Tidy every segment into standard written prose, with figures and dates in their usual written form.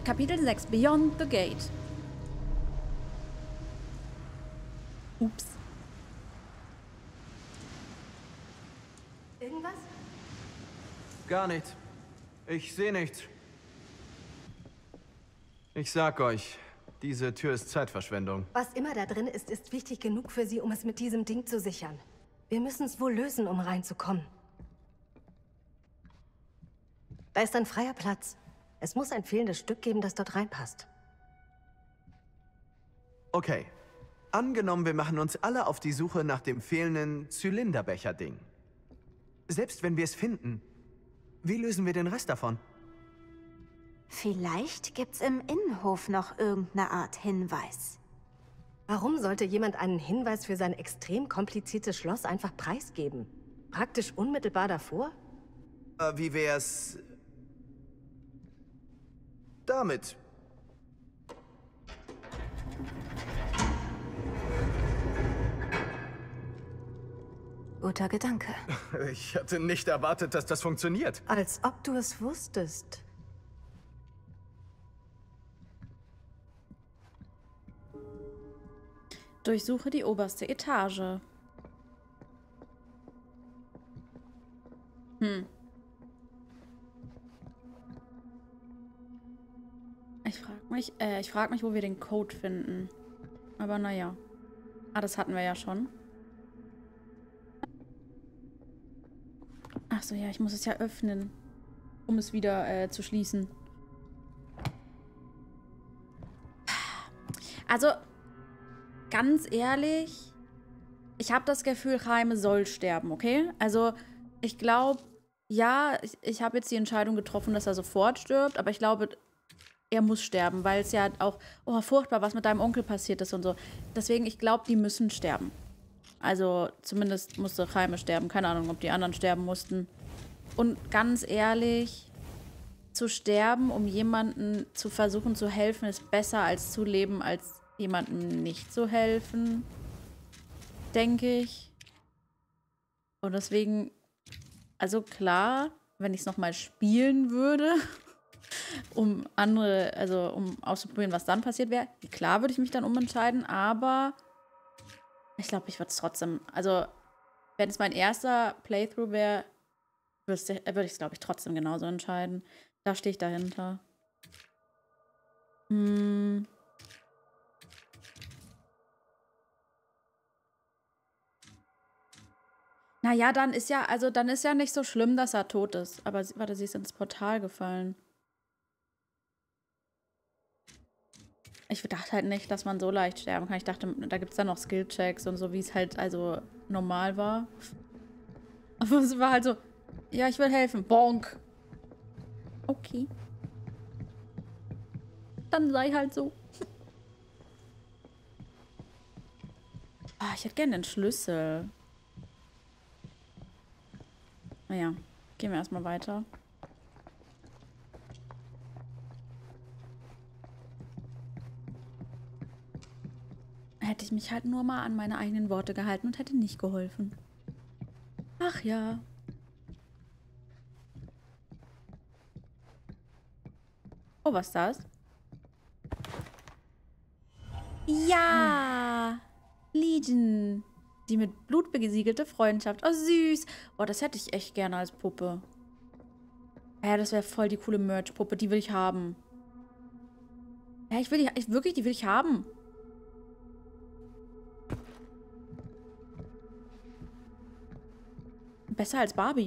Kapitel 6, Beyond the Gate. Ups. Irgendwas? Gar nichts. Ich sehe nichts. Ich sag euch, diese Tür ist Zeitverschwendung. Was immer da drin ist, ist wichtig genug für sie, um es mit diesem Ding zu sichern. Wir müssen es wohl lösen, um reinzukommen. Da ist ein freier Platz. Es muss ein fehlendes Stück geben, das dort reinpasst. Okay. Angenommen, wir machen uns alle auf die Suche nach dem fehlenden Zylinderbecher-Ding. Selbst wenn wir es finden, wie lösen wir den Rest davon? Vielleicht gibt's im Innenhof noch irgendeine Art Hinweis. Warum sollte jemand einen Hinweis für sein extrem kompliziertes Schloss einfach preisgeben? Praktisch unmittelbar davor? Wie wär's damit? Guter Gedanke. Ich hatte nicht erwartet, dass das funktioniert. Als ob du es wusstest. Durchsuche die oberste Etage. Ich frag mich, wo wir den Code finden. Aber naja. Ah, das hatten wir ja schon. Ach so, ja, ich muss es ja öffnen, um es wieder zu schließen. Also, ganz ehrlich, ich habe das Gefühl, Jaime soll sterben, okay? Also, ich glaube, ja, ich habe jetzt die Entscheidung getroffen, dass er sofort stirbt, aber ich glaube, er muss sterben, weil es ja auch, oh, furchtbar, was mit deinem Onkel passiert ist und so. Deswegen, ich glaube, die müssen sterben. Also, zumindest musste Jaime sterben. Keine Ahnung, ob die anderen sterben mussten. Und ganz ehrlich, zu sterben, um jemandem zu versuchen zu helfen, ist besser als zu leben, als jemandem nicht zu helfen. Denke ich. Und deswegen, also klar, wenn ich es nochmal spielen würde, um auszuprobieren, was dann passiert wäre, klar würde ich mich dann umentscheiden, aber ich glaube, ich würde es trotzdem, also wenn es mein erster Playthrough wäre, würde ich es, glaube ich, trotzdem genauso entscheiden. Da stehe ich dahinter. Naja, dann ist ja nicht so schlimm, dass er tot ist. Aber warte, sie ist ins Portal gefallen. Ich dachte halt nicht, dass man so leicht sterben kann. Ich dachte, da gibt es dann noch Skill-Checks und so, wie es halt also normal war. Aber es war halt so, ja, ich will helfen. Bonk. Okay. Dann sei halt so. Ich hätte gerne den Schlüssel. Naja, gehen wir erstmal weiter. Hätte ich mich halt nur mal an meine eigenen Worte gehalten und hätte nicht geholfen. Ach ja. Oh, was ist das? Ja! Legion. Die mit Blut besiegelte Freundschaft. Oh, süß. Oh, das hätte ich echt gerne als Puppe. Ja, das wäre voll die coole Merch-Puppe. Die will ich haben. Ja, die will ich haben. Besser als Barbie.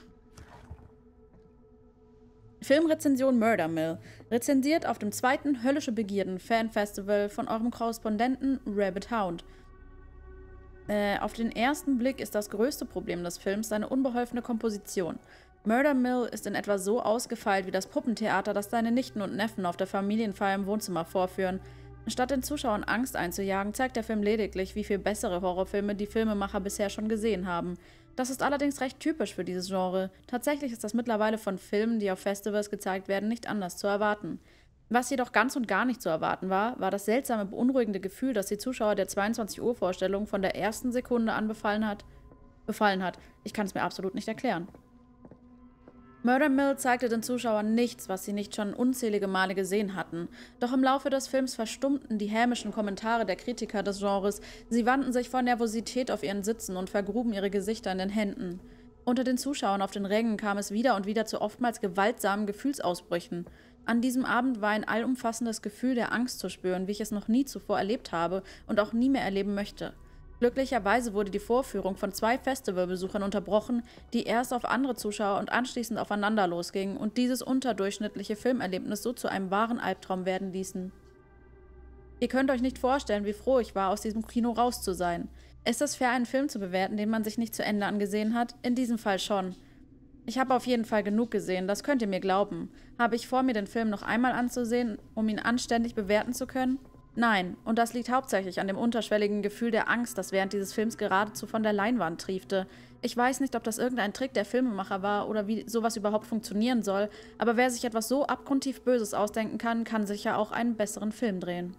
Filmrezension Murder Mill. Rezensiert auf dem 2. Höllische Begierden Fanfestival von eurem Korrespondenten Rabbit Hound. Auf den ersten Blick ist das größte Problem des Films seine unbeholfene Komposition. Murder Mill ist in etwa so ausgefeilt wie das Puppentheater, das deine Nichten und Neffen auf der Familienfeier im Wohnzimmer vorführen. Statt den Zuschauern Angst einzujagen, zeigt der Film lediglich, wie viel bessere Horrorfilme die Filmemacher bisher schon gesehen haben. Das ist allerdings recht typisch für dieses Genre. Tatsächlich ist das mittlerweile von Filmen, die auf Festivals gezeigt werden, nicht anders zu erwarten. Was jedoch ganz und gar nicht zu erwarten war, war das seltsame, beunruhigende Gefühl, das die Zuschauer der 22-Uhr-Vorstellung von der ersten Sekunde an befallen hat. Ich kann es mir absolut nicht erklären. Murder Mill zeigte den Zuschauern nichts, was sie nicht schon unzählige Male gesehen hatten. Doch im Laufe des Films verstummten die hämischen Kommentare der Kritiker des Genres. Sie wandten sich vor Nervosität auf ihren Sitzen und vergruben ihre Gesichter in den Händen. Unter den Zuschauern auf den Rängen kam es wieder und wieder zu oftmals gewaltsamen Gefühlsausbrüchen. An diesem Abend war ein allumfassendes Gefühl der Angst zu spüren, wie ich es noch nie zuvor erlebt habe und auch nie mehr erleben möchte. Glücklicherweise wurde die Vorführung von 2 Festivalbesuchern unterbrochen, die erst auf andere Zuschauer und anschließend aufeinander losgingen und dieses unterdurchschnittliche Filmerlebnis so zu einem wahren Albtraum werden ließen. Ihr könnt euch nicht vorstellen, wie froh ich war, aus diesem Kino raus zu sein. Ist es fair, einen Film zu bewerten, den man sich nicht zu Ende angesehen hat? In diesem Fall schon. Ich habe auf jeden Fall genug gesehen, das könnt ihr mir glauben. Habe ich vor, mir den Film noch einmal anzusehen, um ihn anständig bewerten zu können? Nein, und das liegt hauptsächlich an dem unterschwelligen Gefühl der Angst, das während dieses Films geradezu von der Leinwand triefte. Ich weiß nicht, ob das irgendein Trick der Filmemacher war oder wie sowas überhaupt funktionieren soll, aber wer sich etwas so abgrundtief Böses ausdenken kann, kann sicher auch einen besseren Film drehen.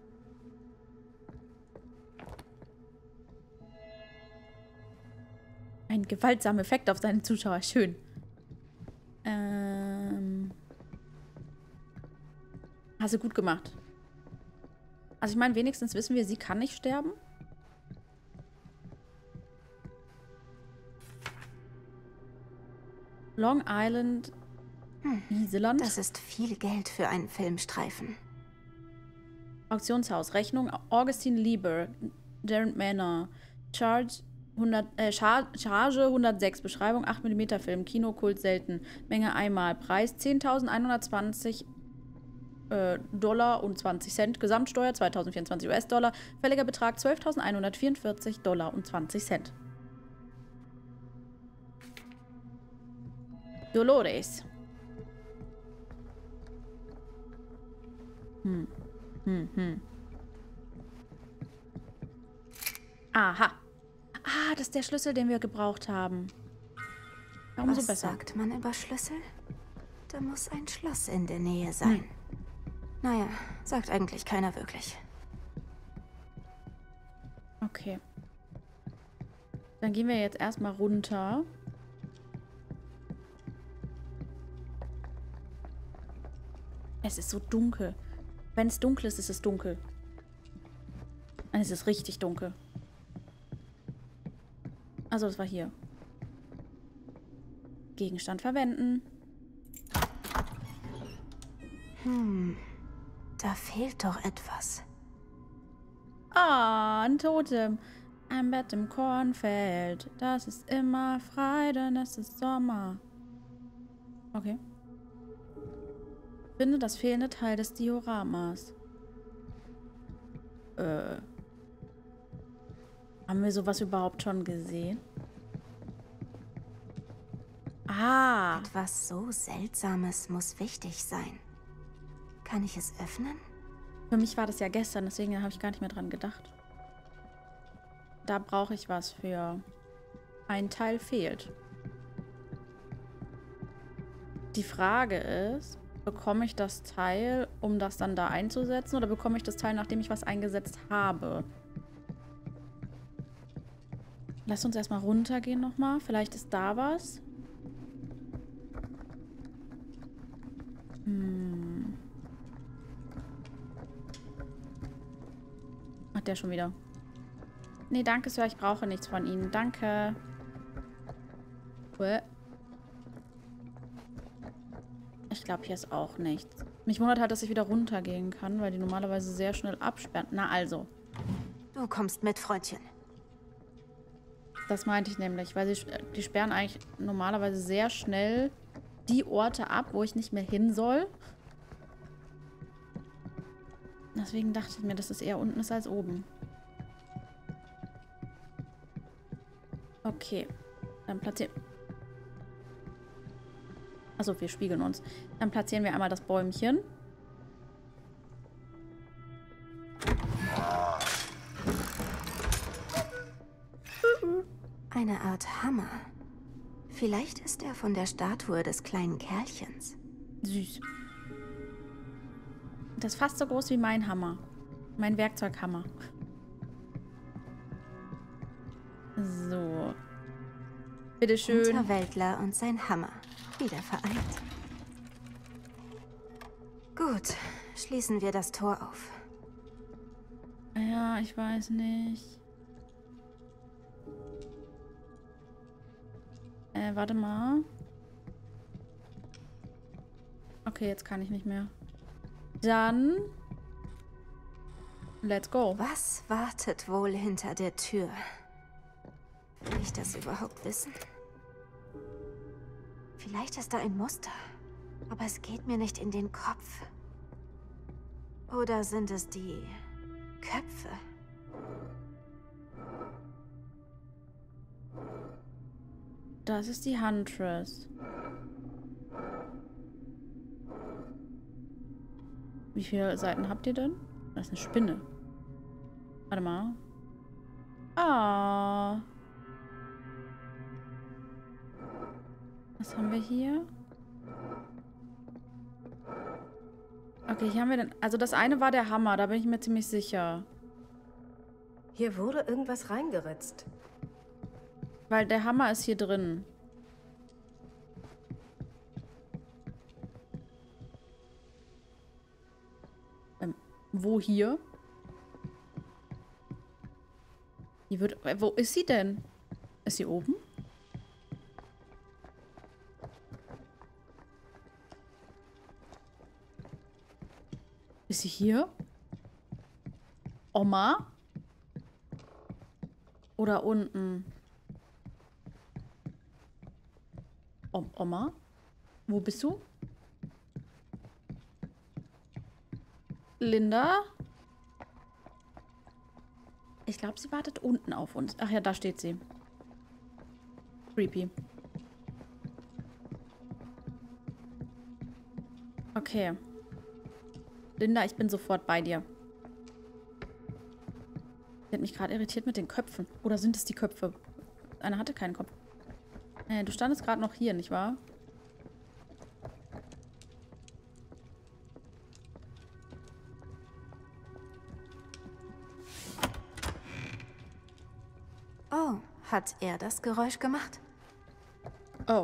Ein gewaltsamer Effekt auf seine Zuschauer, schön. Hast du gut gemacht. Also ich meine, wenigstens wissen wir, sie kann nicht sterben. Long Island, Island. Das ist viel Geld für einen Filmstreifen. Auktionshaus, Rechnung, Augustine Lieber, Darren Manor, Charge 106, Beschreibung 8 mm Film, Kinokult selten, Menge einmal, Preis 10.120 Dollar und 20 Cent, Gesamtsteuer 2024 US-Dollar, fälliger Betrag 12.144 Dollar und 20 Cent. Dolores. Aha. Ah, das ist der Schlüssel, den wir gebraucht haben. Umso Was besser. sagt man über Schlüssel? Da muss ein Schloss in der Nähe sein. Naja, sagt eigentlich keiner wirklich. Okay. Dann gehen wir jetzt erstmal runter. Es ist so dunkel. Wenn es dunkel ist, ist es dunkel. Nein, es ist richtig dunkel. Also, das war hier. Gegenstand verwenden. Da fehlt doch etwas. Ah, ein Totem. Ein Bett im Kornfeld. Das ist immer frei, denn es ist Sommer. Okay. Finde das fehlende Teil des Dioramas. Haben wir sowas überhaupt schon gesehen? Ah. Etwas so Seltsames muss wichtig sein. Kann ich es öffnen? Für mich war das ja gestern, deswegen habe ich gar nicht mehr dran gedacht. Da brauche ich was für. Ein Teil fehlt. Die Frage ist, bekomme ich das Teil, um das dann da einzusetzen, oder bekomme ich das Teil, nachdem ich was eingesetzt habe? Lass uns erstmal runtergehen nochmal. Vielleicht ist da was. Macht der schon wieder. Nee, danke, Sir. Ich brauche nichts von Ihnen. Danke. Ich glaube, hier ist auch nichts. Mich wundert halt, dass ich wieder runtergehen kann, weil die normalerweise sehr schnell absperren. Na also. Du kommst mit, Freundchen. Das meinte ich nämlich, weil die sperren eigentlich normalerweise sehr schnell die Orte ab, wo ich nicht mehr hin soll. Deswegen dachte ich mir, dass es eher unten ist als oben. Okay. Dann platzieren... Achso, wir spiegeln uns. Dann platzieren wir einmal das Bäumchen. Eine Art Hammer. Vielleicht ist er von der Statue des kleinen Kerlchens. Süß. Das ist fast so groß wie mein Hammer. Mein Werkzeughammer. So. Bitteschön. Unterweltler und sein Hammer. wieder vereint. Gut, schließen wir das Tor auf. Ja, ich weiß nicht. Warte mal. Okay, jetzt kann ich nicht mehr. Dann... Let's go. Was wartet wohl hinter der Tür? Will ich das überhaupt wissen? Vielleicht ist da ein Muster, aber es geht mir nicht in den Kopf. Oder sind es die Köpfe? Das ist die Huntress. Wie viele Seiten habt ihr denn? Das ist eine Spinne. Warte mal. Ah. Was haben wir hier? Okay, hier haben wir denn... Also das eine war der Hammer, da bin ich mir ziemlich sicher. Hier wurde irgendwas reingeritzt. Weil der Hammer ist hier drin. Wo hier? Die wird... Wo ist sie denn? Ist sie oben? Ist sie hier? Oma? Oder unten? Oma? Wo bist du? Linda? Ich glaube, sie wartet unten auf uns. Ach ja, da steht sie. Creepy. Okay. Linda, ich bin sofort bei dir. Sie hat mich gerade irritiert mit den Köpfen. Oder sind es die Köpfe? Einer hatte keinen Kopf. Du standest gerade noch hier, nicht wahr? Oh, hat er das Geräusch gemacht? Oh.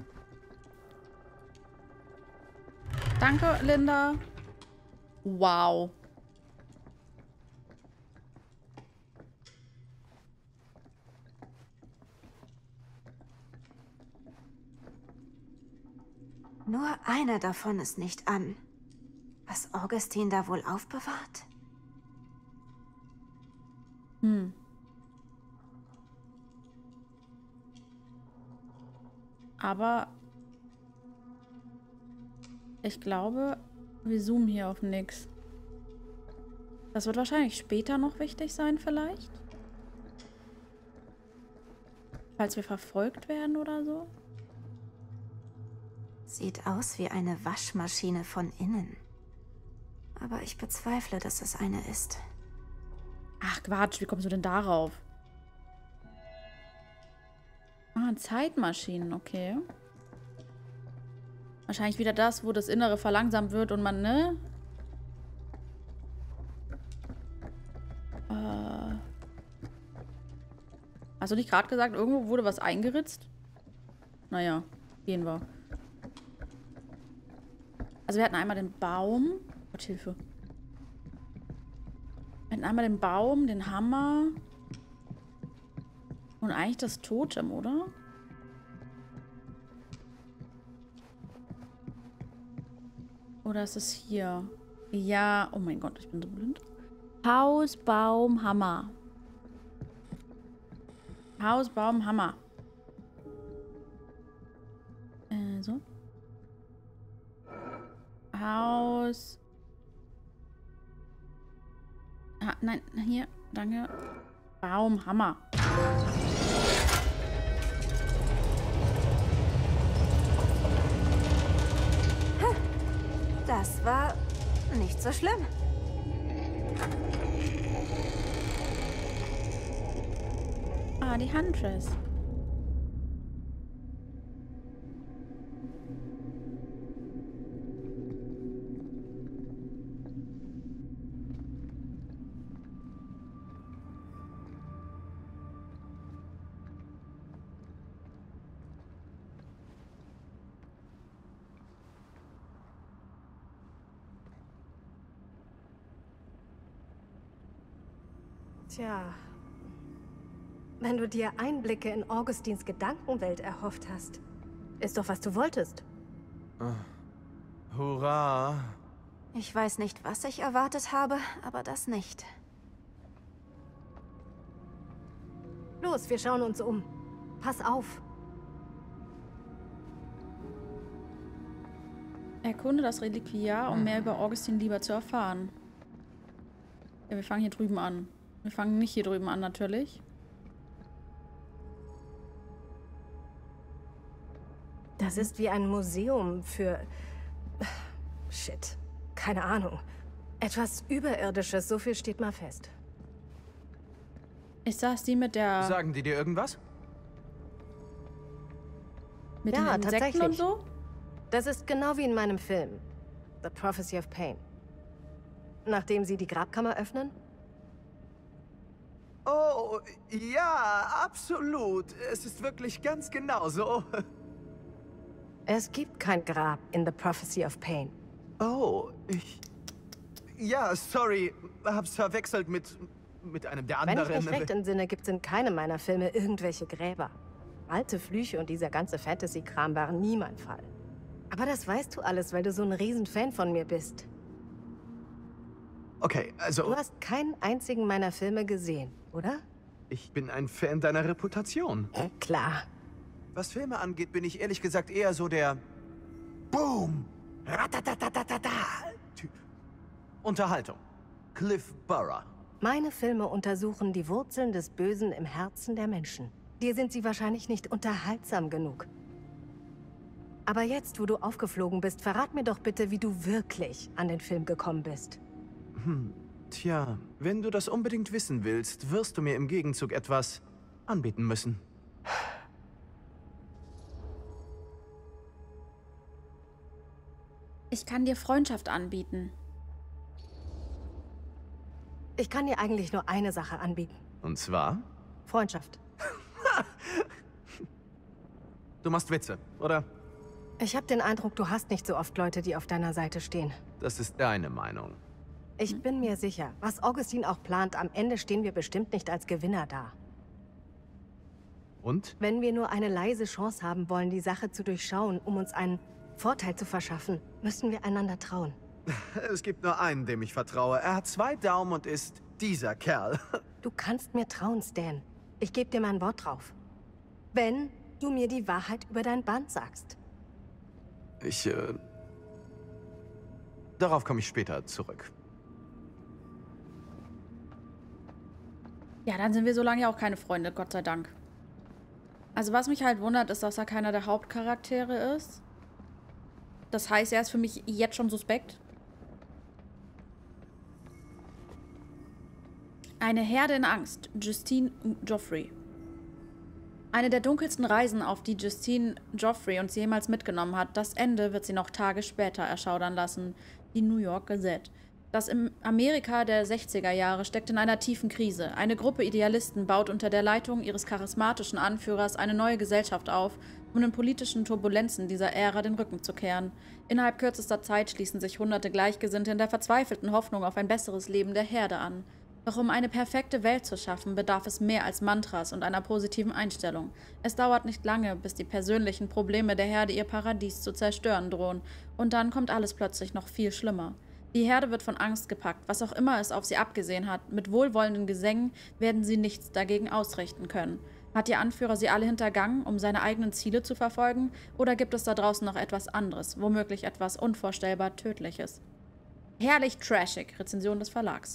Danke, Linda. Wow. Nur einer davon ist nicht an. Was Augustin da wohl aufbewahrt? Hm. Aber ich glaube, wir zoomen hier auf nix. Das wird wahrscheinlich später noch wichtig sein, vielleicht. Falls wir verfolgt werden oder so. Sieht aus wie eine Waschmaschine von innen. Aber ich bezweifle, dass es eine ist. Ach Quatsch, wie kommst du denn darauf? Ah, Zeitmaschinen, okay. Wahrscheinlich wieder das, wo das Innere verlangsamt wird und man, ne? Hast du nicht gerade gesagt, irgendwo wurde was eingeritzt? Naja, gehen wir. Also wir hatten einmal den Baum. Gott, Hilfe. Wir hatten einmal den Baum, den Hammer. Und eigentlich das Totem, oder? Oder ist es hier? Ja, oh mein Gott, ich bin so blind. Haus, Baum, Hammer. Haus, Baum, Hammer. So. Haus. Ah, nein, hier, danke. Baum, Hammer. Das war nicht so schlimm. Ah, die Huntress. Tja. Wenn du dir Einblicke in Augustins Gedankenwelt erhofft hast, ist doch, was du wolltest. Hurra! Ich weiß nicht, was ich erwartet habe, aber das nicht. Los, wir schauen uns um. Pass auf. Erkunde das Reliquiar, um mehr über Augustin lieber zu erfahren. Ja, wir fangen hier drüben an. Wir fangen nicht hier drüben an, natürlich. Das ist wie ein Museum für... Shit. Keine Ahnung. Etwas Überirdisches, so viel steht mal fest. Ist das die mit der... Sagen die dir irgendwas? mit Ja, den Insekten tatsächlich. und so? Das ist genau wie in meinem Film. The Prophecy of Pain. Nachdem sie die Grabkammer öffnen? Oh, ja, absolut. Es ist wirklich ganz genau so. Es gibt kein Grab in The Prophecy of Pain. Oh, Ja, sorry. Hab's verwechselt mit einem der Wenn anderen. ich mich recht entsinne, gibt es in keinem meiner Filme irgendwelche Gräber. Alte Flüche und dieser ganze Fantasy-Kram waren nie mein Fall. Aber das weißt du alles, weil du so ein Riesenfan von mir bist. Okay, also... Du hast keinen einzigen meiner Filme gesehen, oder? Ich bin ein Fan deiner Reputation. Klar. Was Filme angeht, bin ich ehrlich gesagt eher so der... Boom! Ratatatatata-Typ. Unterhaltung. Cliff Burrow. Meine Filme untersuchen die Wurzeln des Bösen im Herzen der Menschen. Dir sind sie wahrscheinlich nicht unterhaltsam genug. Aber jetzt, wo du aufgeflogen bist, verrat mir doch bitte, wie du wirklich an den Film gekommen bist. Tja, wenn du das unbedingt wissen willst, wirst du mir im Gegenzug etwas anbieten müssen. Ich kann dir Freundschaft anbieten. Ich kann dir eigentlich nur eine Sache anbieten. Und zwar? Freundschaft. Du machst Witze, oder? Ich habe den Eindruck, du hast nicht so oft Leute, die auf deiner Seite stehen. Das ist deine Meinung. Ich bin mir sicher, was Augustin auch plant, am Ende stehen wir bestimmt nicht als Gewinner da. Und? Wenn wir nur eine leise Chance haben wollen, die Sache zu durchschauen, um uns einen Vorteil zu verschaffen, müssen wir einander trauen. Es gibt nur einen, dem ich vertraue. Er hat 2 Daumen und ist dieser Kerl. Du kannst mir trauen, Stan. Ich gebe dir mein Wort drauf. Wenn du mir die Wahrheit über dein Band sagst. Darauf komme ich später zurück. Ja, dann sind wir so lange ja auch keine Freunde, Gott sei Dank. Also was mich halt wundert, ist, dass er keiner der Hauptcharaktere ist. Das heißt, er ist für mich jetzt schon suspekt. Eine Herde in Angst. Justine Joffrey. Eine der dunkelsten Reisen, auf die Justine Joffrey uns jemals mitgenommen hat. Das Ende wird sie noch Tage später erschaudern lassen. Die New York Gazette. Das im Amerika der 60er Jahre steckt in einer tiefen Krise. Eine Gruppe Idealisten baut unter der Leitung ihres charismatischen Anführers eine neue Gesellschaft auf, um den politischen Turbulenzen dieser Ära den Rücken zu kehren. Innerhalb kürzester Zeit schließen sich hunderte Gleichgesinnte in der verzweifelten Hoffnung auf ein besseres Leben der Herde an. Doch um eine perfekte Welt zu schaffen, bedarf es mehr als Mantras und einer positiven Einstellung. Es dauert nicht lange, bis die persönlichen Probleme der Herde ihr Paradies zu zerstören drohen. Und dann kommt alles plötzlich noch viel schlimmer. Die Herde wird von Angst gepackt, was auch immer es auf sie abgesehen hat. Mit wohlwollenden Gesängen werden sie nichts dagegen ausrichten können. Hat ihr Anführer sie alle hintergangen, um seine eigenen Ziele zu verfolgen? Oder gibt es da draußen noch etwas anderes, womöglich etwas unvorstellbar Tödliches? Herrlich trashig, Rezension des Verlags.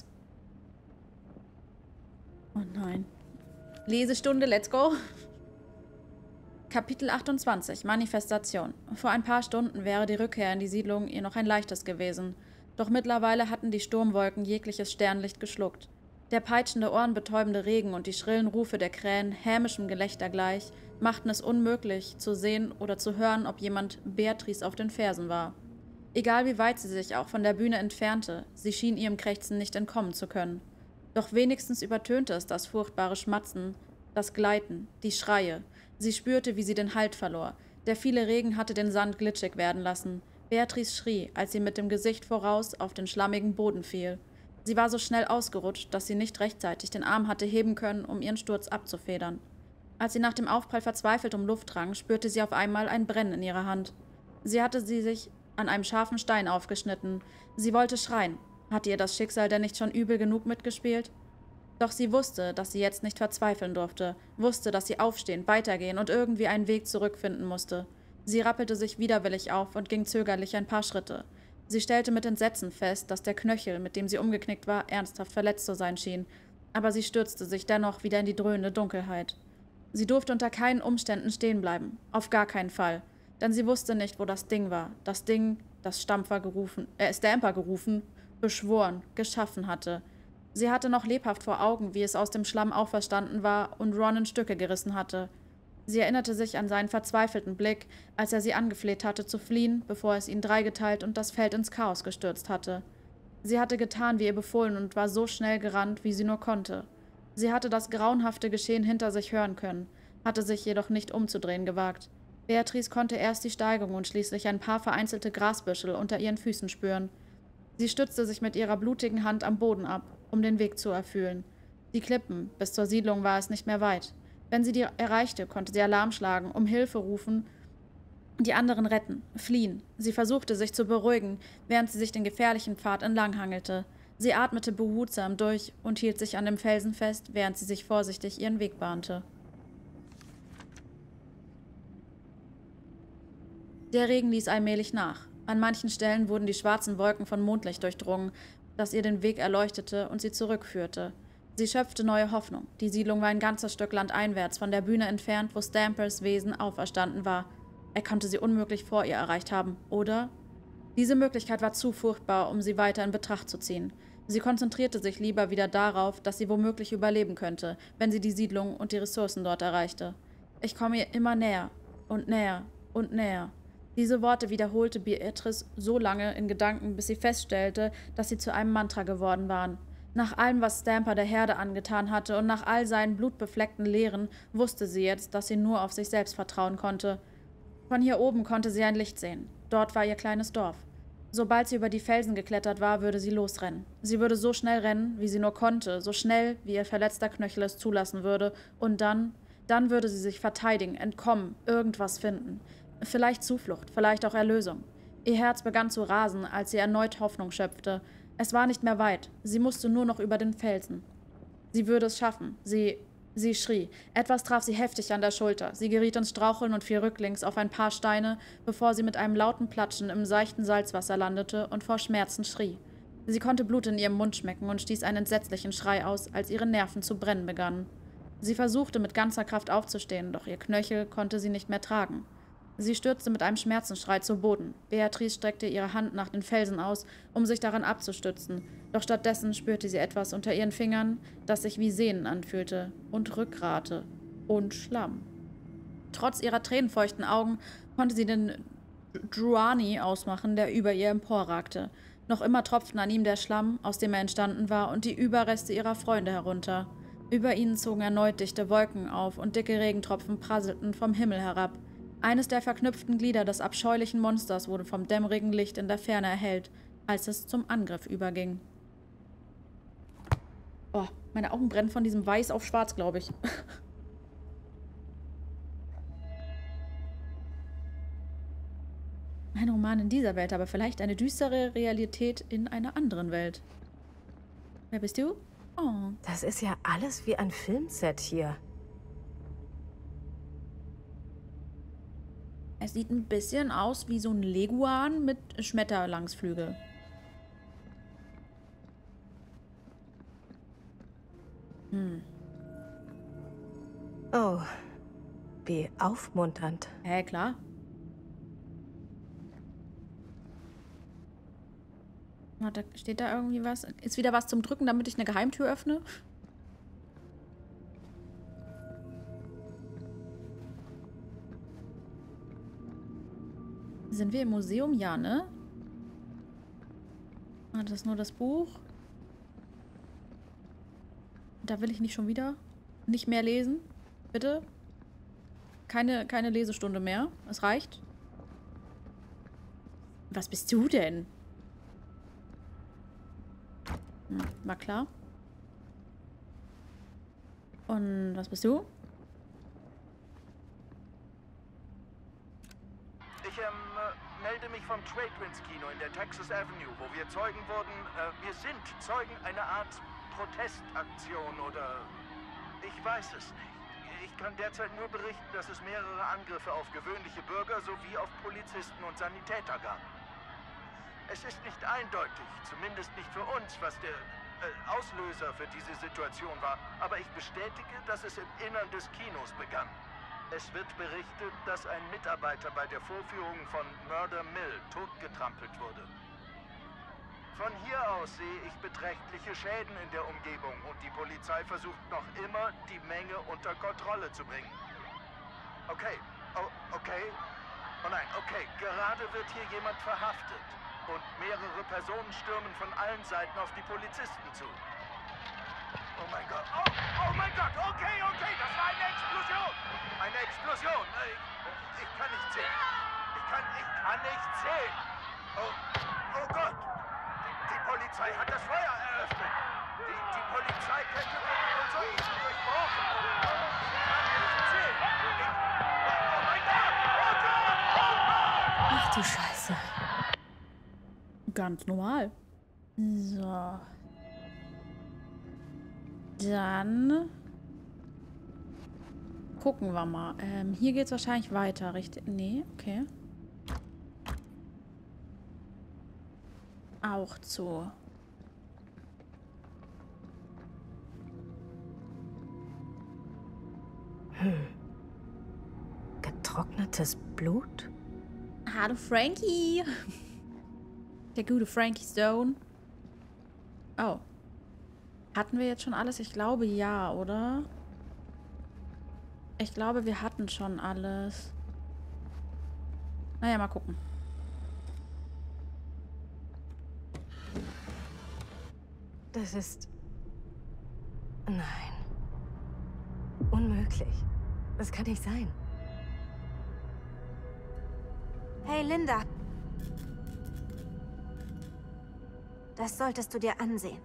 Oh nein. Lesestunde, let's go. Kapitel 28, Manifestation. Vor ein paar Stunden wäre die Rückkehr in die Siedlung ihr noch ein leichtes gewesen. Doch mittlerweile hatten die Sturmwolken jegliches Sternlicht geschluckt. Der peitschende, ohrenbetäubende Regen und die schrillen Rufe der Krähen, hämischem Gelächter gleich, machten es unmöglich, zu sehen oder zu hören, ob jemand Beatrice auf den Fersen war. Egal wie weit sie sich auch von der Bühne entfernte, sie schien ihrem Krächzen nicht entkommen zu können. Doch wenigstens übertönte es das furchtbare Schmatzen, das Gleiten, die Schreie. Sie spürte, wie sie den Halt verlor. Der viele Regen hatte den Sand glitschig werden lassen. Beatrice schrie, als sie mit dem Gesicht voraus auf den schlammigen Boden fiel. Sie war so schnell ausgerutscht, dass sie nicht rechtzeitig den Arm hatte heben können, um ihren Sturz abzufedern. Als sie nach dem Aufprall verzweifelt um Luft rang, spürte sie auf einmal ein Brennen in ihrer Hand. Sie hatte sie sich an einem scharfen Stein aufgeschnitten. Sie wollte schreien. Hatte ihr das Schicksal denn nicht schon übel genug mitgespielt? Doch sie wusste, dass sie jetzt nicht verzweifeln durfte, wusste, dass sie aufstehen, weitergehen und irgendwie einen Weg zurückfinden musste. Sie rappelte sich widerwillig auf und ging zögerlich ein paar Schritte. Sie stellte mit Entsetzen fest, dass der Knöchel, mit dem sie umgeknickt war, ernsthaft verletzt zu sein schien. Aber sie stürzte sich dennoch wieder in die dröhnende Dunkelheit. Sie durfte unter keinen Umständen stehen bleiben, auf gar keinen Fall. Denn sie wusste nicht, wo das Ding war. Das Ding, das Stamper gerufen, beschworen, geschaffen hatte. Sie hatte noch lebhaft vor Augen, wie es aus dem Schlamm auferstanden war und Ron in Stücke gerissen hatte. Sie erinnerte sich an seinen verzweifelten Blick, als er sie angefleht hatte zu fliehen, bevor es ihn dreigeteilt und das Feld ins Chaos gestürzt hatte. Sie hatte getan, wie ihr befohlen und war so schnell gerannt, wie sie nur konnte. Sie hatte das grauenhafte Geschehen hinter sich hören können, hatte sich jedoch nicht umzudrehen gewagt. Beatrice konnte erst die Steigung und schließlich ein paar vereinzelte Grasbüschel unter ihren Füßen spüren. Sie stützte sich mit ihrer blutigen Hand am Boden ab, um den Weg zu erfühlen. Die Klippen, bis zur Siedlung war es nicht mehr weit. Wenn sie die erreichte, konnte sie Alarm schlagen, um Hilfe rufen, die anderen retten, fliehen. Sie versuchte, sich zu beruhigen, während sie sich den gefährlichen Pfad entlanghangelte. Sie atmete behutsam durch und hielt sich an dem Felsen fest, während sie sich vorsichtig ihren Weg bahnte. Der Regen ließ allmählich nach. An manchen Stellen wurden die schwarzen Wolken von Mondlicht durchdrungen, das ihr den Weg erleuchtete und sie zurückführte. Sie schöpfte neue Hoffnung. Die Siedlung war ein ganzes Stück landeinwärts von der Bühne entfernt, wo Stampers Wesen auferstanden war. Er konnte sie unmöglich vor ihr erreicht haben, oder? Diese Möglichkeit war zu furchtbar, um sie weiter in Betracht zu ziehen. Sie konzentrierte sich lieber wieder darauf, dass sie womöglich überleben könnte, wenn sie die Siedlung und die Ressourcen dort erreichte. Ich komme ihr immer näher und näher und näher. Diese Worte wiederholte Beatrice so lange in Gedanken, bis sie feststellte, dass sie zu einem Mantra geworden waren. Nach allem, was Stamper der Herde angetan hatte und nach all seinen blutbefleckten Lehren, wusste sie jetzt, dass sie nur auf sich selbst vertrauen konnte. Von hier oben konnte sie ein Licht sehen. Dort war ihr kleines Dorf. Sobald sie über die Felsen geklettert war, würde sie losrennen. Sie würde so schnell rennen, wie sie nur konnte, so schnell, wie ihr verletzter Knöchel es zulassen würde, und dann würde sie sich verteidigen, entkommen, irgendwas finden. Vielleicht Zuflucht, vielleicht auch Erlösung. Ihr Herz begann zu rasen, als sie erneut Hoffnung schöpfte. Es war nicht mehr weit, sie musste nur noch über den Felsen. Sie würde es schaffen. Sie schrie. Etwas traf sie heftig an der Schulter. Sie geriet ins Straucheln und fiel rücklings auf ein paar Steine, bevor sie mit einem lauten Platschen im seichten Salzwasser landete und vor Schmerzen schrie. Sie konnte Blut in ihrem Mund schmecken und stieß einen entsetzlichen Schrei aus, als ihre Nerven zu brennen begannen. Sie versuchte mit ganzer Kraft aufzustehen, doch ihr Knöchel konnte sie nicht mehr tragen. Sie stürzte mit einem Schmerzensschrei zu Boden. Beatrice streckte ihre Hand nach den Felsen aus, um sich daran abzustützen. Doch stattdessen spürte sie etwas unter ihren Fingern, das sich wie Sehnen anfühlte. Und Rückgrate. Und Schlamm. Trotz ihrer tränenfeuchten Augen konnte sie den Druani ausmachen, der über ihr emporragte. Noch immer tropften an ihm der Schlamm, aus dem er entstanden war, und die Überreste ihrer Freunde herunter. Über ihnen zogen erneut dichte Wolken auf und dicke Regentropfen prasselten vom Himmel herab. Eines der verknüpften Glieder des abscheulichen Monsters wurde vom dämmerigen Licht in der Ferne erhellt, als es zum Angriff überging. Oh, meine Augen brennen von diesem Weiß auf Schwarz, glaube ich. Ein Roman in dieser Welt, aber vielleicht eine düstere Realität in einer anderen Welt. Wer bist du? Oh. Das ist ja alles wie ein Filmset hier. Es sieht ein bisschen aus wie so ein Leguan mit Schmetterlangsflügel. Oh, wie aufmunternd. Klar. Warte, steht da irgendwie was? Ist wieder was zum Drücken, damit ich eine Geheimtür öffne? Sind wir im Museum? Ja, ne? Ah, das ist nur das Buch. Da will ich nicht schon wieder nicht mehr lesen. Bitte? Keine Lesestunde mehr. Es reicht. Was bist du denn? War klar. Und was bist du? Ich melde mich vom Trade Winds Kino in der Texas Avenue, wo wir Zeugen wurden. Wir sind Zeugen einer Art Protestaktion oder... Ich weiß es nicht. Ich kann derzeit nur berichten, dass es mehrere Angriffe auf gewöhnliche Bürger sowie auf Polizisten und Sanitäter gab. Es ist nicht eindeutig, zumindest nicht für uns, was der Auslöser für diese Situation war, aber ich bestätige, dass es im Innern des Kinos begann. Es wird berichtet, dass ein Mitarbeiter bei der Vorführung von Murder Mill totgetrampelt wurde. Von hier aus sehe ich beträchtliche Schäden in der Umgebung und die Polizei versucht noch immer, die Menge unter Kontrolle zu bringen. Okay, okay. Oh nein, okay, gerade wird hier jemand verhaftet. Und mehrere Personen stürmen von allen Seiten auf die Polizisten zu. Oh mein Gott. Oh mein Gott. Okay, das war eine Explosion. Eine Explosion. Ich kann nicht sehen. Ich kann nicht sehen. Oh Gott. Die Polizei hat das Feuer eröffnet. Die Polizeikette wurde von Soeben durchbrochen. Ich kann nicht sehen. Oh mein Gott. Oh Gott. Ach du Scheiße. Ganz normal. So. Dann gucken wir mal. Hier geht es wahrscheinlich weiter, richtig? Nee, okay. Auch zu. Getrocknetes Blut? Hallo Frankie. Der gute Frankie Stone. Oh. Hatten wir jetzt schon alles? Ich glaube ja, oder? Ich glaube, wir hatten schon alles. Naja, mal gucken. Das ist... Nein. Unmöglich. Das kann nicht sein. Hey, Linda. Das solltest du dir ansehen.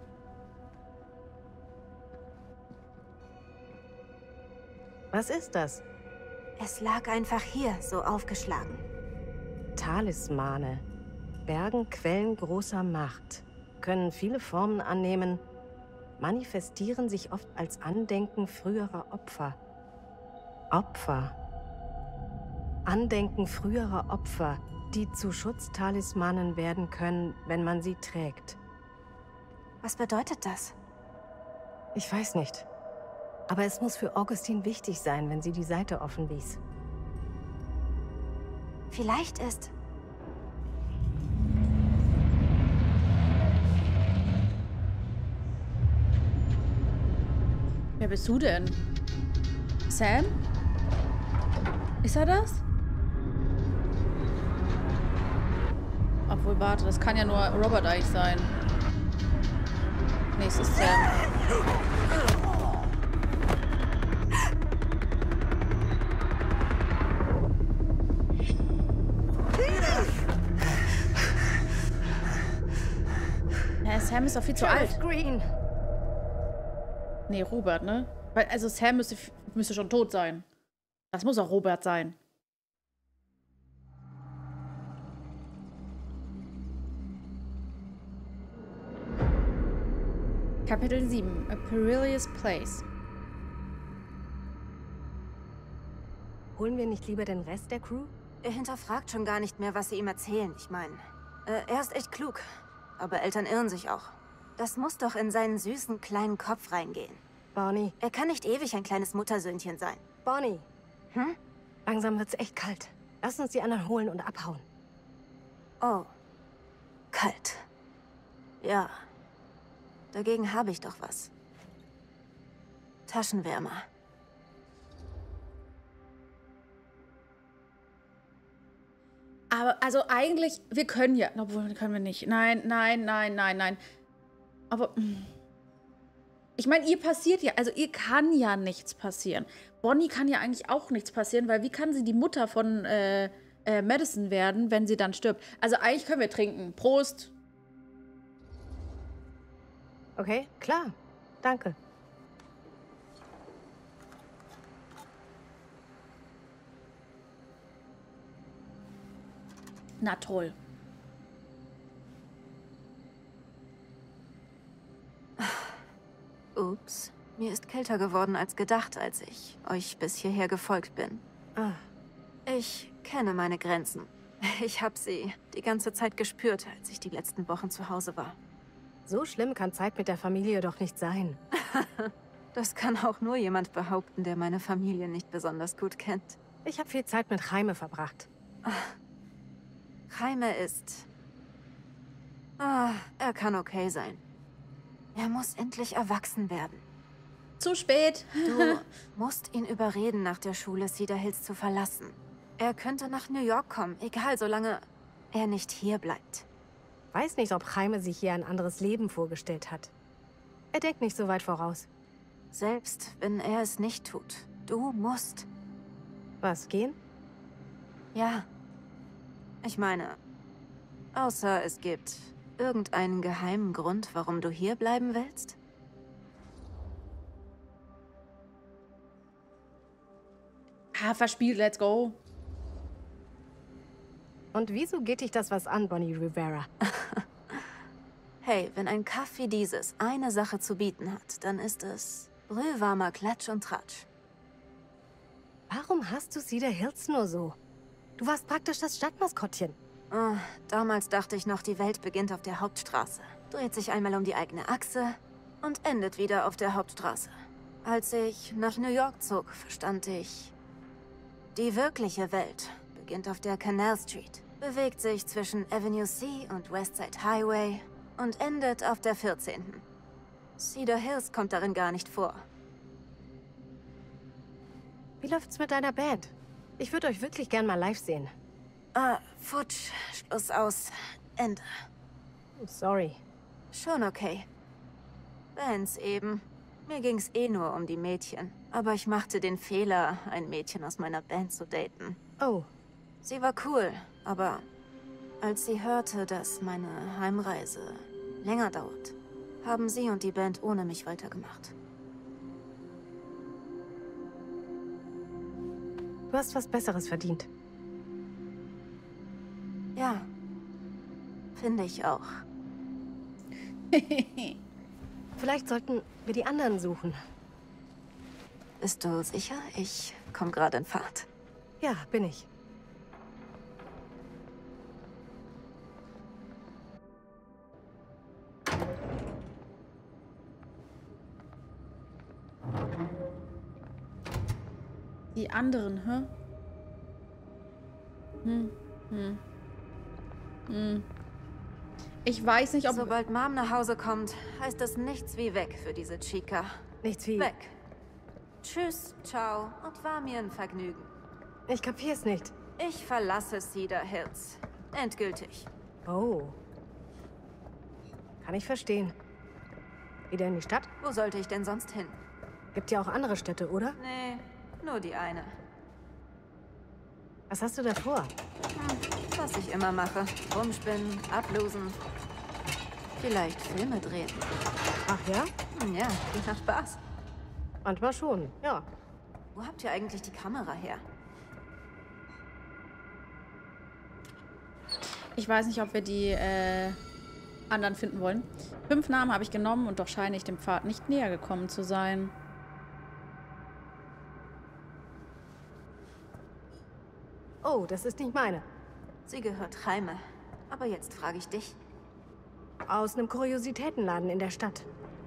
Was ist das? Es lag einfach hier, so aufgeschlagen. Talismane. Bergen Quellen großer Macht. Können viele Formen annehmen, manifestieren sich oft als Andenken früherer Opfer. Andenken früherer Opfer, die zu Schutztalismanen werden können, wenn man sie trägt. Was bedeutet das? Ich weiß nicht. Aber es muss für Augustine wichtig sein, wenn sie die Seite offen ließ. Vielleicht ist... Wer bist du denn? Sam? Ist er das? Obwohl, warte, das kann ja nur Robert eigentlich sein. Nee, es ist Sam. Ja, Sam ist doch viel zu alt. Green. Nee, Robert, ne? Weil, also Sam müsste schon tot sein. Das muss auch Robert sein. Kapitel 7. A Perilous Place. Holen wir nicht lieber den Rest der Crew? Er hinterfragt schon gar nicht mehr, was sie ihm erzählen. Ich meine, er ist echt klug. Aber Eltern irren sich auch. Das muss doch in seinen süßen kleinen Kopf reingehen. Bonnie. Er kann nicht ewig ein kleines Muttersöhnchen sein. Bonnie. Hm? Langsam wird's echt kalt. Lass uns die anderen holen und abhauen. Oh. Kalt. Ja. Dagegen habe ich doch was. Taschenwärmer. Aber, also eigentlich, wir können ja, obwohl, können wir nicht. Nein. Aber, ich meine, ihr passiert ja, also ihr kann ja nichts passieren. Bonnie kann ja eigentlich auch nichts passieren, weil wie kann sie die Mutter von Madison werden, wenn sie dann stirbt? Also eigentlich können wir trinken. Prost. Okay, klar. Danke. Na toll. Ups. Mir ist kälter geworden als gedacht, als ich euch bis hierher gefolgt bin. Ah, Ich kenne meine Grenzen. Ich habe sie die ganze Zeit gespürt, als ich die letzten Wochen zu Hause war. so schlimm kann Zeit mit der Familie doch nicht sein. Das kann auch nur jemand behaupten, der meine Familie nicht besonders gut kennt. Ich habe viel Zeit mit Jaime verbracht. Jaime ist... er kann okay sein. Er muss endlich erwachsen werden. Zu spät. Du musst ihn überreden, nach der Schule Cedar Hills zu verlassen. Er könnte nach New York kommen, egal, solange er nicht hier bleibt. Weiß nicht, ob Jaime sich hier ein anderes Leben vorgestellt hat. Er denkt nicht so weit voraus. Selbst wenn er es nicht tut. Du musst. Was, gehen? Ja. Ich meine, außer es gibt irgendeinen geheimen Grund, warum du hier bleiben willst? Ah, verspielt, let's go. Und wieso geht dich das was an, Bonnie Rivera? Hey, wenn ein Kaff wie dieses eine Sache zu bieten hat, dann ist es brühwarmer Klatsch und Tratsch. Warum hast du Cedar Hills nur so? Du warst praktisch das Stadtmaskottchen. Oh, damals dachte ich noch, die Welt beginnt auf der Hauptstraße, dreht sich einmal um die eigene Achse und endet wieder auf der Hauptstraße. Als ich nach New York zog, verstand ich, die wirkliche Welt beginnt auf der Canal Street, bewegt sich zwischen Avenue C und Westside Highway und endet auf der 14. Cedar Hills kommt darin gar nicht vor. Wie läuft's mit deiner Band? Ich würde euch wirklich gern mal live sehen. Futsch, Schluss aus, Ende. Oh, sorry. Schon okay. Bands eben. Mir ging's eh nur um die Mädchen. Aber ich machte den Fehler, ein Mädchen aus meiner Band zu daten. Oh, Sie war cool, aber als sie hörte, dass meine Heimreise länger dauert, haben sie und die Band ohne mich weitergemacht. du hast was Besseres verdient. Ja, finde ich auch. Vielleicht sollten wir die anderen suchen. Bist du sicher? Ich komme gerade in Fahrt. Ja, bin ich. Die anderen, hä? Ich weiß nicht, ob... Sobald Mom nach Hause kommt, heißt das nichts wie weg für diese Chica. Nichts wie... Weg. Tschüss, ciao und war mir ein Vergnügen. Ich kapier's nicht. Ich verlasse Cedar Hills. Endgültig. Oh. Kann ich verstehen. Wieder in die Stadt? Wo sollte ich denn sonst hin? Gibt ja auch andere Städte, oder? Nee, nur die eine. Was hast du da vor? Was ich immer mache. Rumspinnen, ablosen. Vielleicht Filme drehen. Ach ja? Ja, klingt nach Spaß. Manchmal schon, ja. Wo habt ihr eigentlich die Kamera her? Ich weiß nicht, ob wir die anderen finden wollen. 5 Namen habe ich genommen und doch scheine ich dem Pfad nicht näher gekommen zu sein. Oh, das ist nicht meine. Sie gehört Jaime. Aber jetzt frage ich dich. Aus einem Kuriositätenladen in der Stadt.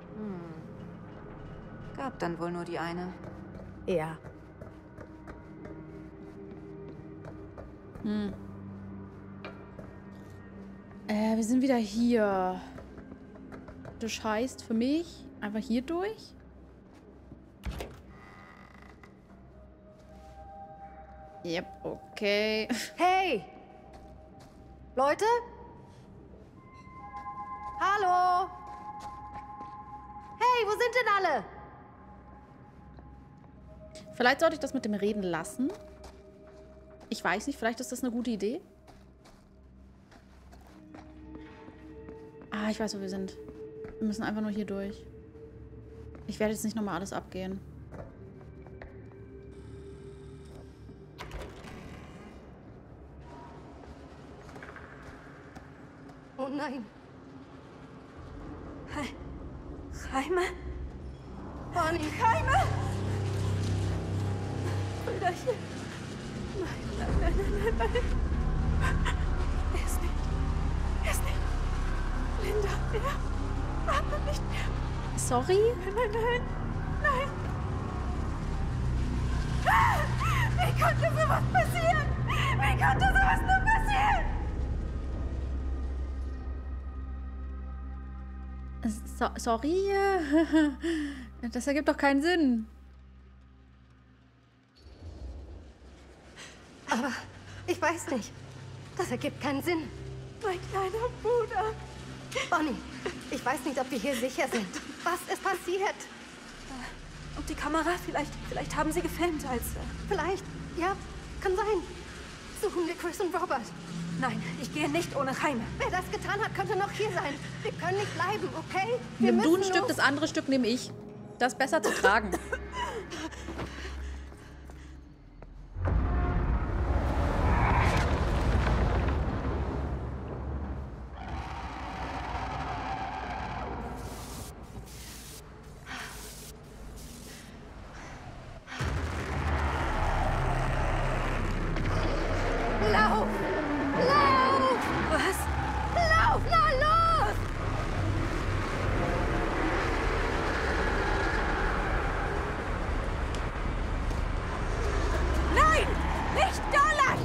Gab dann wohl nur die eine. Ja. Wir sind wieder hier. Das heißt für mich einfach hier durch. Yep, okay. Hey! Leute? Hallo? Hey, wo sind denn alle? Vielleicht sollte ich das mit dem Reden lassen. Ich weiß nicht, vielleicht ist das eine gute Idee. Ah, ich weiß, wo wir sind. Wir müssen einfach nur hier durch. Ich werde jetzt nicht nochmal alles abgehen. Oh nein. Jaime? Bonnie. Jaime! Brüderchen. Nein. Er ist nicht. Linda, er atmet nicht mehr. Sorry? Nein. Wie konnte sowas passieren? Wie konnte sowas nur passieren? Sorry? Das ergibt doch keinen Sinn. Aber ich weiß nicht. Das ergibt keinen Sinn. Mein kleiner Bruder. Bonnie, ich weiß nicht, ob wir hier sicher sind. Was ist passiert? Und die Kamera? Vielleicht haben sie gefilmt, als... Vielleicht, ja, kann sein. Suchen wir Chris und Robert. Nein, ich gehe nicht ohne Jaime. Wer das getan hat, könnte noch hier sein. Wir können nicht bleiben, okay? Nimm du ein müssen Stück, los. das andere Stück nehme ich. Das ist besser zu tragen. Lauf! Lauf! Was? Lauf! Na los! Nein! Nicht da lang!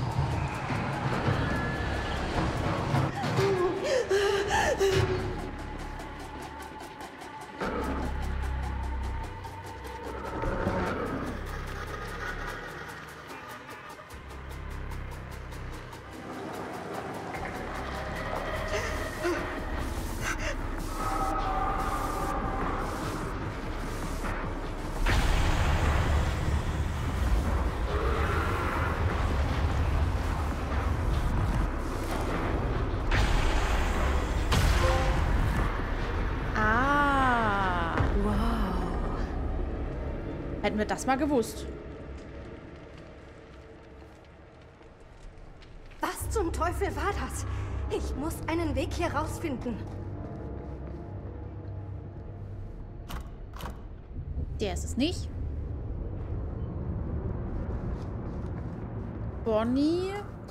Ah. Wow. Hätten wir das mal gewusst. Was zum Teufel war das? Ich muss einen Weg hier rausfinden. Der ist es nicht. Bonnie.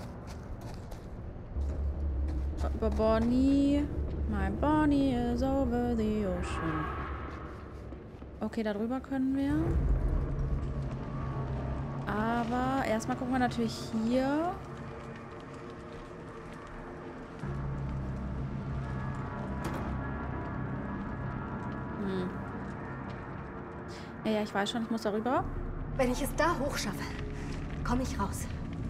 Bonnie. My Bonnie is over the ocean. Okay, darüber können wir. Aber erstmal gucken wir natürlich hier. Ja, ich weiß schon, ich muss darüber. Wenn ich es da hochschaffe, komme ich raus.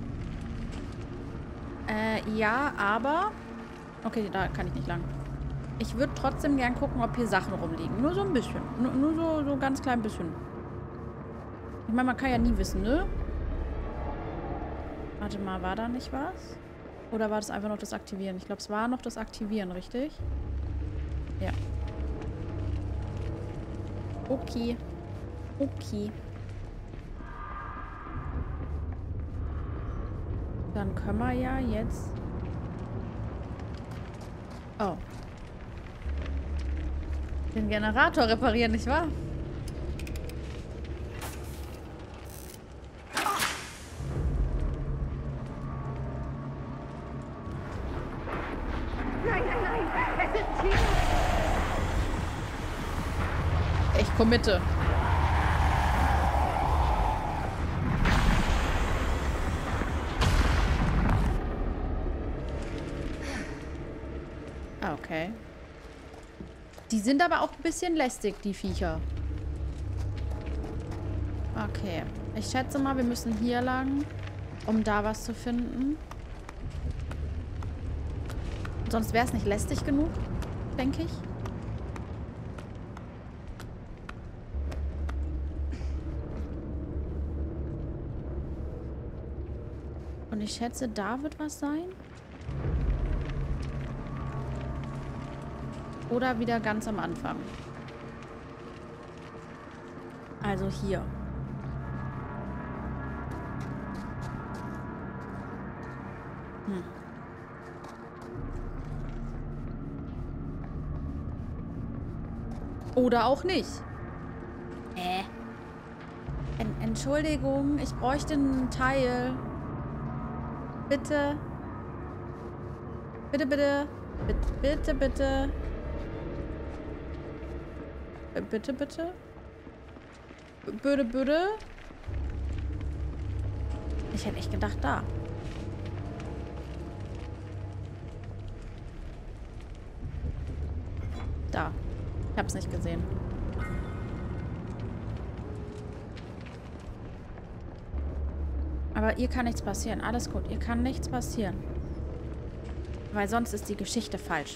Ja, aber... Okay, da kann ich nicht lang. Ich würde trotzdem gern gucken, ob hier Sachen rumliegen. Nur so ein bisschen. Nur so ganz klein bisschen. Ich meine, man kann ja nie wissen, ne? Warte mal, war da nicht was? Oder war das einfach noch das Aktivieren? Ich glaube, es war noch das Aktivieren, richtig? Ja. Okay. Okay. Dann können wir ja jetzt... Oh. Den Generator reparieren, nicht wahr? Nein, es ist hier. Ich committe. Okay. Die sind aber auch ein bisschen lästig, die Viecher. Okay. Ich schätze mal, wir müssen hier lang, um da was zu finden. Sonst wäre es nicht lästig genug, denke ich. Und ich schätze, da wird was sein. Oder wieder ganz am Anfang. Also hier. Oder auch nicht. Entschuldigung, ich bräuchte einen Teil. Bitte. Bitte, bitte. Bitte, bitte. Bitte, bitte. Bitte, bitte. Ich hätte echt gedacht, da. Da. Ich hab's nicht gesehen. Aber ihr kann nichts passieren. Alles gut. Ihr kann nichts passieren. Weil sonst ist die Geschichte falsch.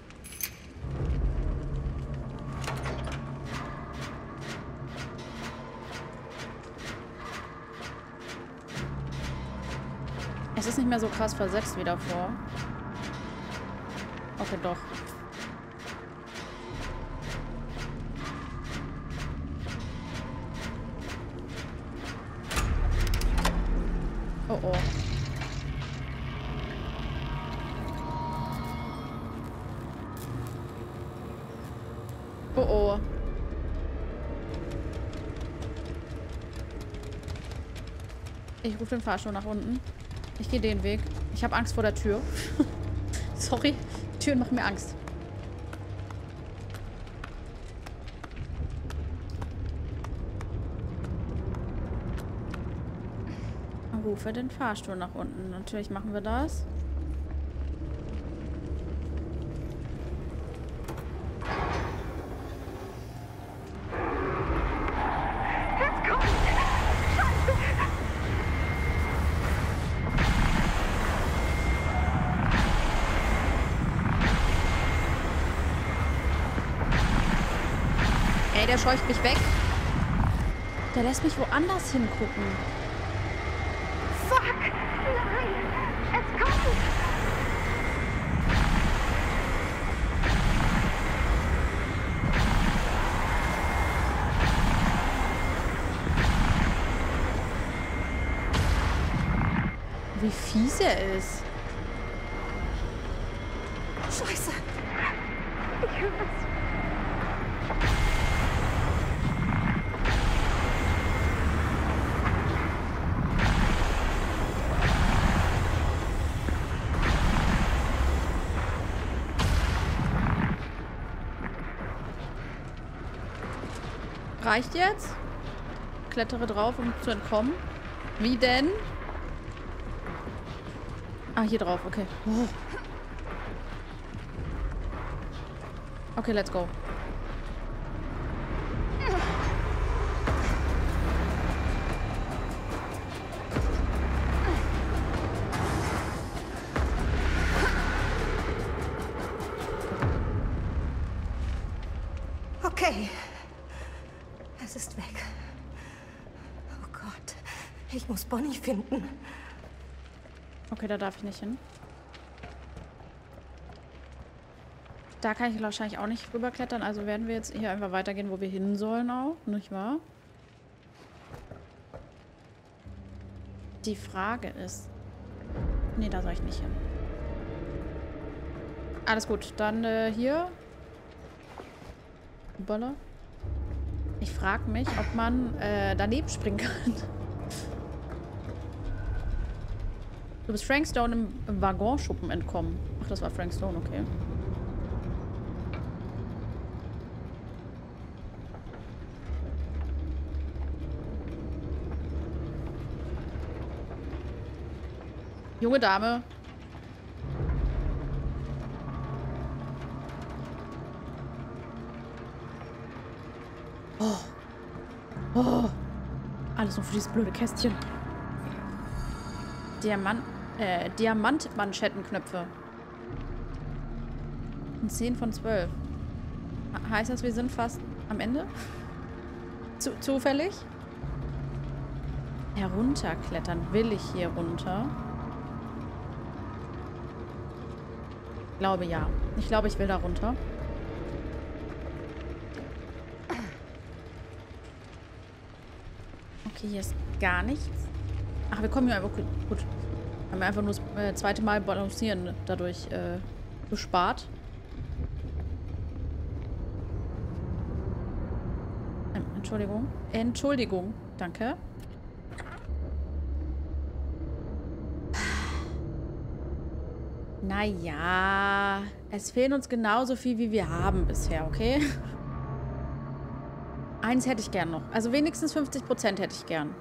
Es ist nicht mehr so krass versetzt wie davor. Okay, doch. Oh oh. Oh oh. Ich rufe den Fahrstuhl nach unten. Ich gehe den Weg. Ich habe Angst vor der Tür. Sorry. Türen machen mir Angst. Rufe den Fahrstuhl nach unten. Natürlich machen wir das. Ey, der scheucht mich weg. Der lässt mich woanders hingucken. Fuck! Nein! Es kommt! Wie fies er ist. Scheiße! Ich höre es. Reicht jetzt? Klettere drauf, um zu entkommen. Wie denn? Ah, hier drauf, okay. Oh. Okay, let's go. Okay. Es ist weg. Oh Gott. Ich muss Bonnie finden. Okay, da darf ich nicht hin. Da kann ich wahrscheinlich auch nicht rüberklettern. Also werden wir jetzt hier einfach weitergehen, wo wir hin sollen auch. Nicht wahr? Die Frage ist... Nee, da soll ich nicht hin. Alles gut. Dann hier. Baller. Ich frage mich, ob man daneben springen kann. Du bist Frank Stone im Waggonschuppen entkommen. Ach, das war Frank Stone, okay. Junge Dame. Oh. Oh. Alles nur für dieses blöde Kästchen. Diamantmanschettenknöpfe. 10 von 12. Heißt das, wir sind fast am Ende? Zufällig? Herunterklettern. Will ich hier runter? Ich glaube ja. Ich glaube, ich will da runter. Okay, hier ist gar nichts. Ach, wir kommen hier einfach... Gut. Haben wir einfach nur das zweite Mal Balancieren dadurch gespart. Entschuldigung. Entschuldigung. Danke. Naja, es fehlen uns genauso viel, wie wir haben bisher, okay? Eins hätte ich gern noch. Also wenigstens 50% hätte ich gern.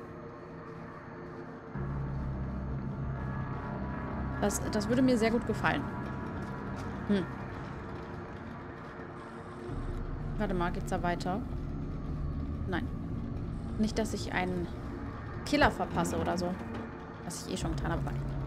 Das würde mir sehr gut gefallen. Warte mal, geht's da weiter? Nein. Nicht, dass ich einen Killer verpasse oder so. Was ich eh schon getan habe.